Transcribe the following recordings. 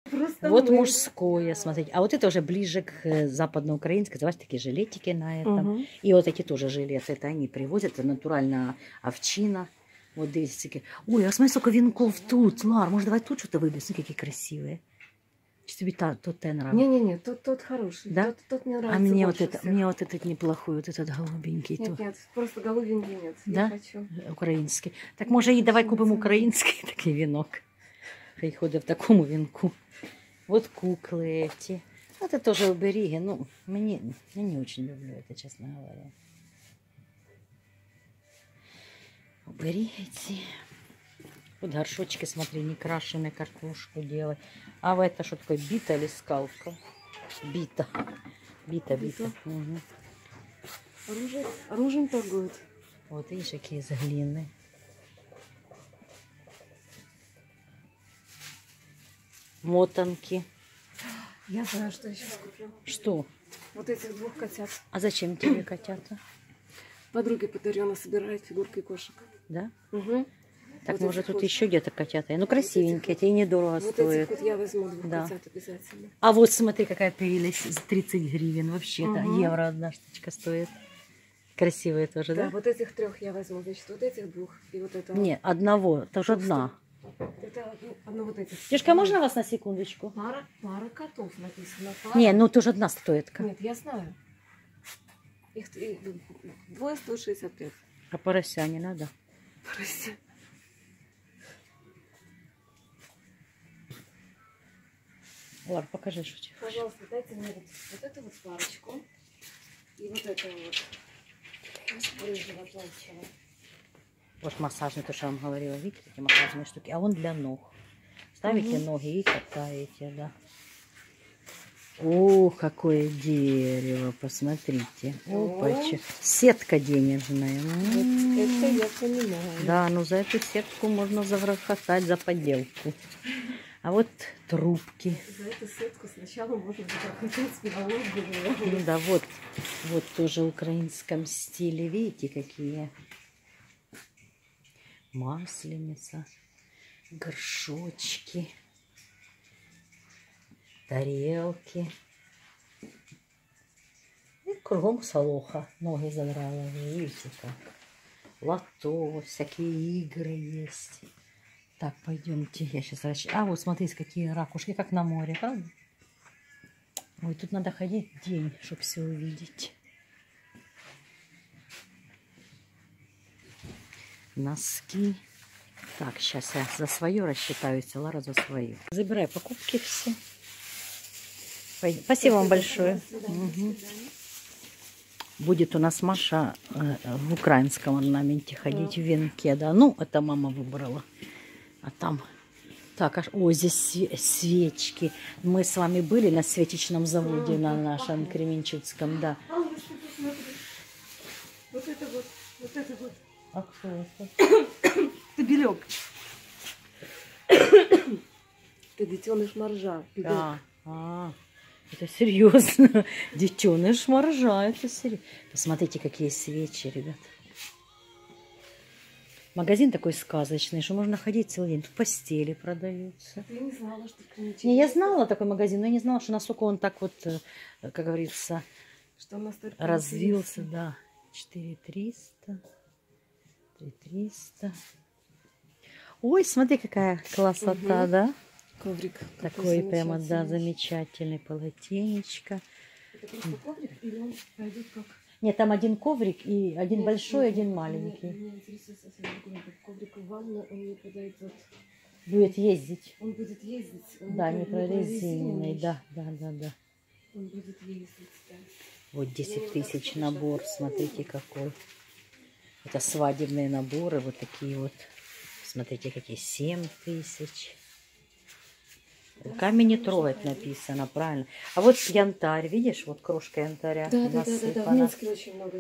Вот мужское, смотрите. А вот это уже ближе к западноукраинской. Давайте такие жилетики на этом. И вот эти тоже жилеты. Это они привозят. Это натуральная овчина. Вот дивіться. Ой, а смотри, сколько венков тут. Лар, может, давай тут что-то выберем? Смотри, какие красивые. Чи тобі тот нравится? Не-не-не, тот хороший. Да? Тот мне нравится. А мне вот, всех. мне вот этот неплохой, вот этот голубенький. Нет, просто голубенький нет. Да? Я хочу. Український. Так може і давай купимо український такий вінок. Хай ходить в такому вінку. Вот куклы эти. Это тоже обереги. Ну, я не очень люблю это, честно говоря. Обереги эти. Вот горшочки, смотри, не крашеные, картошку делать. А в это что такое, бита или скалка? Бита. Бита. Угу. Оружием торгуют. Вот видишь, какие из глины. Мотанки. Я знаю, что я сейчас куплю. Что? Вот этих двух котят. А зачем тебе котята? Подруге подарю, она собирает фигурки кошек. Да? Угу. Так, вот может, тут еще где-то котята. Ну, красивенькие, эти и недорого вот стоят. этих вот я возьму двух Да. котят обязательно. А вот смотри, какая прелесть. За 30 гривен вообще-то. Евро одна штучка стоит. Красивые тоже, да? Да, вот этих трех я возьму. Значит, вот этих двух и вот этого. Не, одного. Это уже одна. Это одно вот этих. Девушка, а можно вас на секундочку? Пара котов написано. Пара. Не, ну тоже одна стоит. Нет, я знаю. Их двое стоит 65. А порося не надо? Прости. Лар, покажи, что тебе. Пожалуйста, дайте мне вот эту вот парочку. И вот это вот. Рыжего платья. Вот массажный, то, что я вам говорила. Видите, эти массажные штуки? А он для ног. Ставите ноги и катаете, да. О, какое дерево, посмотрите. Опача. Сетка денежная. Это я понимаю. Да, ну за эту сетку можно загрохотать за подделку. А вот трубки. За эту сетку сначала можно загрохотать с голову. Ну да, вот тоже в украинском стиле. Видите, какие масленица, горшочки, тарелки. И кругом солоха. Ноги задрала. Видите как. Лото, всякие игры есть. Так, пойдемте. Я сейчас расчет. А, вот смотрите, какие ракушки, как на море, правда? Ой, тут надо ходить день, чтобы все увидеть. Носки. Так, сейчас я за свое рассчитаюсь, а Лара за свою. Забирай покупки все. Спасибо вам большое. Угу. Будет у нас Маша в украинском орнаменте ходить в венке, да. Ну, это мама выбрала. А там... Так, аж... О, здесь свечки. Мы с вами были на свечечном заводе, на нашем Кременчуцком, да. Вот это вот, вот это вот. А кто это? Стебелек. Ты детеныш моржа. Это серьезно. Детеныш моржа, это серьезно. Посмотрите, какие свечи, ребят. Магазин такой сказочный, что можно ходить целый день. Тут постели продаются. Я не знала, что Не, я знала такой магазин, но я не знала, что насколько он так вот, как говорится, что он развился. Да. 4300. 3300. Ой, смотри, какая красота, да? Коврик. Такой прямо, да, замечательный. Полотенечко. Это просто коврик или он пойдет как... Нет, там один коврик и один большой, один маленький. Меня интересует совсем другое. Коврик в ванну, он не подойдет. Будет ездить. Он будет ездить. Да, не прорезиненный, да. Он будет ездить, да. Вот 10 тысяч набор, смотрите какой. Это свадебные наборы, вот такие вот. Смотрите, какие 7 тысяч. Камень не трогать написано, правильно. А вот янтарь, видишь, вот крошка янтаря насыпана. В Минске очень много.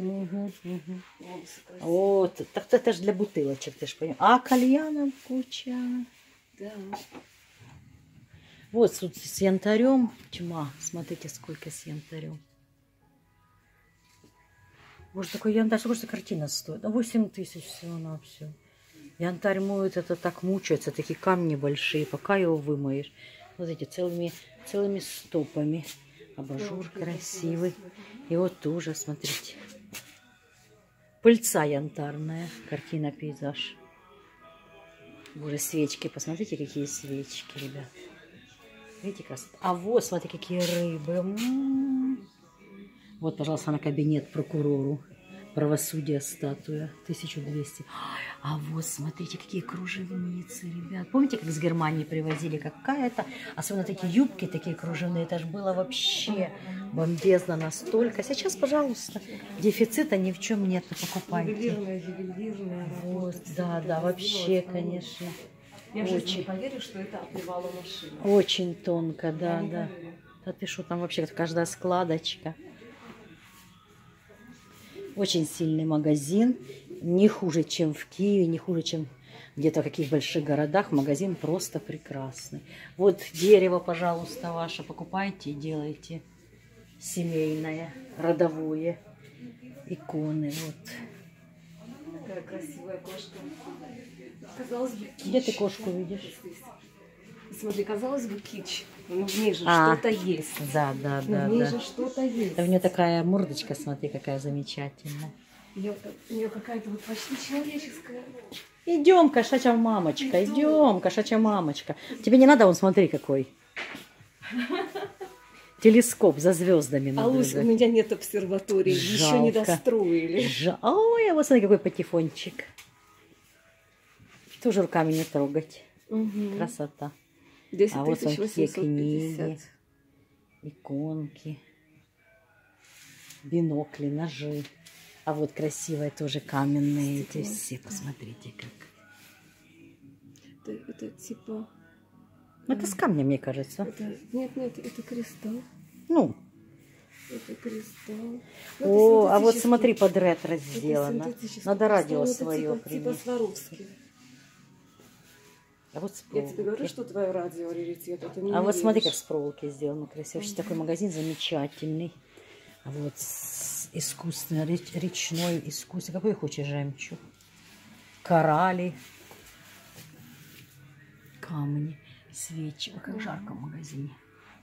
Вот, так это же для бутылочек, ты же понимаешь. А кальянов куча. Да. Вот тут с янтарем тьма. Смотрите, сколько с янтарем. Боже, такой янтарь, сколько же картина стоит? 8 тысяч всего на все. Янтарь моют, это так мучается, такие камни большие, пока его вымоешь. Вот эти целыми стопами. Абажур красивый. И вот тоже, смотрите. Пыльца янтарная. Картина, пейзаж. Боже, свечки. Посмотрите, какие свечки, ребят. Видите, красота. А вот, смотри, какие рыбы. Вот, пожалуйста, на кабинет прокурору. Правосудие статуя. 1200. А вот, смотрите, какие кружевницы, ребят. Помните, как с Германии привозили какая-то? Особенно такие юбки, такие кружевные. Это же было вообще бомбезно настолько. Сейчас, пожалуйста, дефицита ни в чем нет. Покупайте. Ювелирная Вот, да, вообще, конечно. Я же не поверю, что это отливала машина. Очень тонко, да. Да ты что, там вообще каждая складочка. Очень сильный магазин. Не хуже, чем в Киеве, не хуже, чем где-то в каких больших городах. Магазин просто прекрасный. Вот дерево, пожалуйста, ваше. Покупайте и делайте. Семейное, родовое. Иконы, вот. Такая красивая кошка. Казалось бы, кич. Где ты кошку видишь? Смотри, казалось бы, кич. Но в ней же что-то есть. Да. В ней же что-то есть. У нее такая мордочка, смотри, какая замечательная. У нее какая-то вот почти человеческая. Идем, кошачья мамочка, идем, кошачья мамочка. Тебе не надо, он смотри какой. Телескоп за звездами Алусь, у меня нет обсерватории, еще не достроили. Ой, а вот смотри, какой патефончик. Тоже руками не трогать. Угу. Красота. 10 а вот какие 850. книги, иконки, бинокли, ножи. А вот красивые тоже каменные эти все. Посмотрите, как. Это типа... Это с камня, мне кажется. Нет, это кристалл. Ну. Это кристалл. О, а вот смотри, под ретро сделано. Надо радио свое типа Сваровски. А вот Я тебе говорю, что твое радио раритет. Это не вот смотри, как с проволоки сделано красиво. Вообще такой магазин замечательный. А вот искусственный, речной искусство. Какой хочешь жемчуг? Коралли. Камни. Свечи. Ой, как жарко в магазине.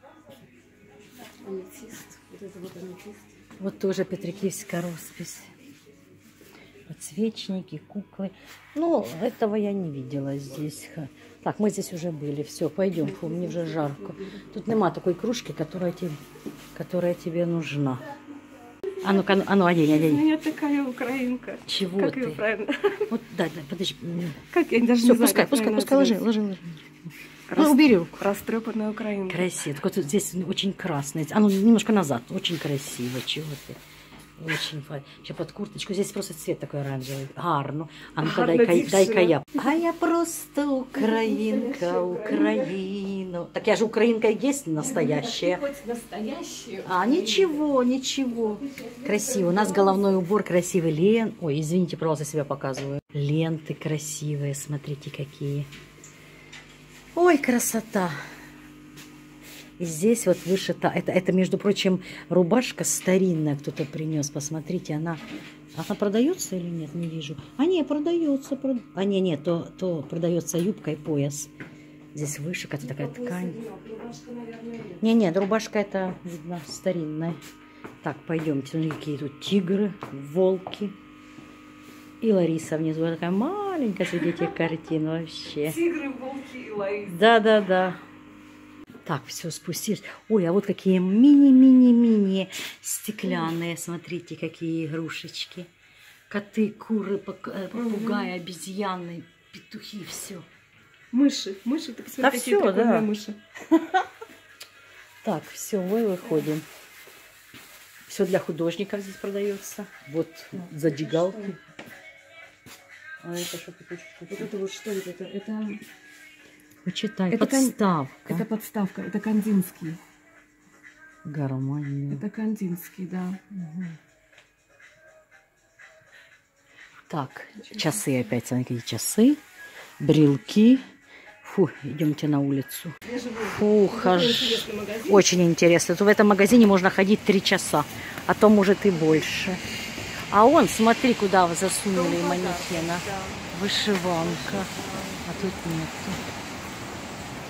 Аметист. Вот это вот аметист. Вот тоже петрикиевская роспись. Подсвечники, куклы. Ну, этого я не видела здесь. Так, мы здесь уже были. Все, пойдем. Фу, мне уже жарко. Тут нема такой кружки, которая тебе нужна. А ну-ка, одень. У меня такая украинка. Чего как ты? Ее правильно? Вот, да, подожди. Как я даже Все, не знаю, пускай, ложи. Ну, убери руку. Растрепанная украинка. Красиво. Так вот здесь очень красный. А ну, немножко назад. Очень красиво. Чего ты? Очень файно. Сейчас под курточку. Здесь просто цвет такой оранжевый. Гарно. А ну-ка, дай-ка я. А я просто украинка, Украину. Так я же украинка и есть настоящая. Хоть настоящая. А, ничего. Красиво. У нас головной убор красивый. Ой, извините, пожалуйста, себя показываю. Ленты красивые. Смотрите, какие. Ой, красота. И здесь вот вышита, это, между прочим, рубашка старинная кто-то принес. Посмотрите, она продается или нет, не вижу. А нет, продается. А нет, то продается юбка и пояс. Здесь вышивка, это такая ткань. Нет, рубашка это, видно, старинная. Так, пойдемте. Смотрите, какие тут тигры, волки. И Лариса внизу. Она такая маленькая среди этих картин вообще. Тигры, волки и Лариса. Да. Так, все, спустились. Ой, а вот какие мини стеклянные. Смотрите, какие игрушечки. Коты, куры, попугаи, обезьяны, петухи, все. Мыши, ты посмотри, какие прикольные мыши. Так, все, мы выходим. Все для художников здесь продается. Вот зажигалки. А это что ты? Вот это вот что это? Это... Почитай, это подставка. Это подставка, это кандинский. Гармония. Это кандинский, да. Угу. Так, часы опять, смотрите, какие часы, брелки. Фу, идемте на улицу. Фу, очень интересно. В этом магазине можно ходить 3 часа, а то может и больше. А он, смотри, куда вы засунули манекена. Вышиванка. А тут нету.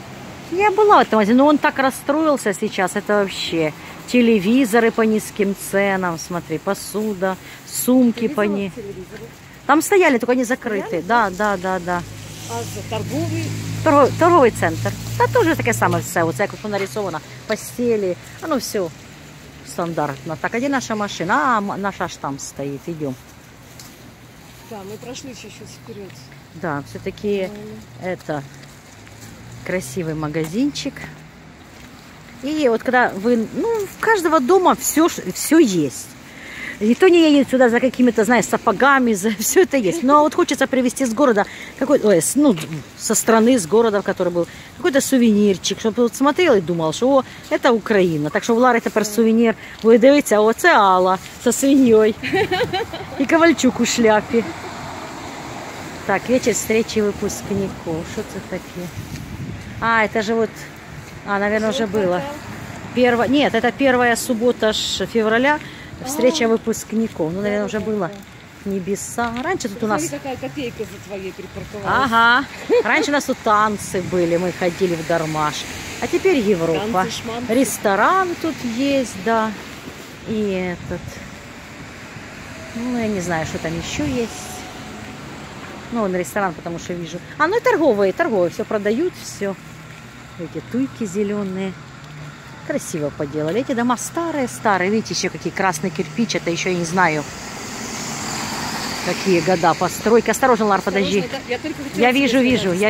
Я была в этом магазине, но он так расстроился сейчас, это вообще. Телевизоры по низким ценам, смотри, посуда, сумки по ней. Там стояли, только они закрыты. Да. А за торговый? Торговий центр. Та теж таке саме все. Оце як воно нарисовано. Постелі. А ну все. Стандартно. Так, а де наша машина? А, наша аж там стоит. Идем. Да, мы прошли чуть-чуть вперед. Да, все-таки это красивый магазинчик. И вот когда вы, ну, в каждого дома все есть. Никто не едет сюда за какими-то, знаешь, сапогами, за все это есть. Но вот хочется привезти с города, ну, со страны, с города, в который был, какой-то сувенирчик, чтобы вот смотрел и думал, что о, это Украина. Так что в Лари тепер сувенір. Ви дивіться, о, це Алла со свиньей. И Ковальчук у шляпе. Так, вечер встречи выпускников. Что это такие? А, это же вот, наверное, уже было. Нет, это первая суббота февраля. Встреча выпускников. Ну, наверное, уже было. Небеса. Раньше тут у нас... Смотри, какая копейка за твоей припарковалась. Ага. Раньше у нас тут танцы были. Мы ходили в Дармаш. А теперь Европа. Танцы-шманцы. Ресторан тут есть, да. И этот... Ну, я не знаю, что там еще есть. Ну, он ресторан, потому что вижу. А, ну и торговые. Все продают, все. Эти туйки зеленые. Красиво поделали. Эти дома старые. Видите, еще какие красный кирпич. Это еще я не знаю, какие года постройки. Осторожно, Лар, подожди. Я вижу. Я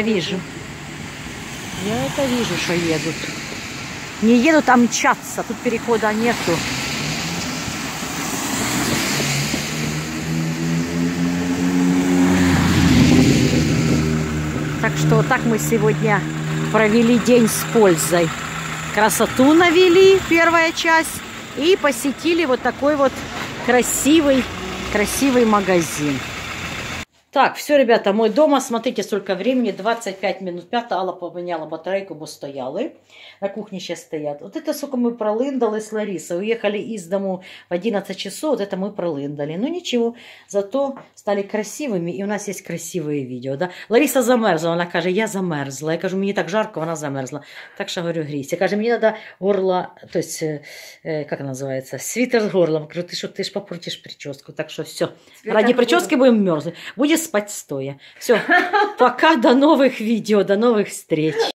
это вижу, что едут. Не едут, а мчатся. Тут перехода нету. Так что вот так мы сегодня провели день с пользой. Красоту навели, первая часть, и посетили вот такой вот красивый магазин. Так, все, ребята, мой дома, смотрите, столько времени, 25 минут 5, Алла поменяла батарейку, бо стояли, на кухне сейчас стоят. Вот это, сколько мы пролындали с Ларисой, уехали из дому в 11 часов, вот это мы пролындали. Ну ничего, зато стали красивыми, и у нас есть красивые видео, да. Лариса замерзла, она каже, я замерзла. Я кажу, мені так жарко, вона замерзла. Так что, говорю, грійся. Каже, мені надо горло, то есть, как называется, свитер с горлом. Кажу, ты ж попортишь прическу, так что все. Ради прически будем мерзнуть. Будет спать стоя. Все, пока, до новых видео, до новых встреч.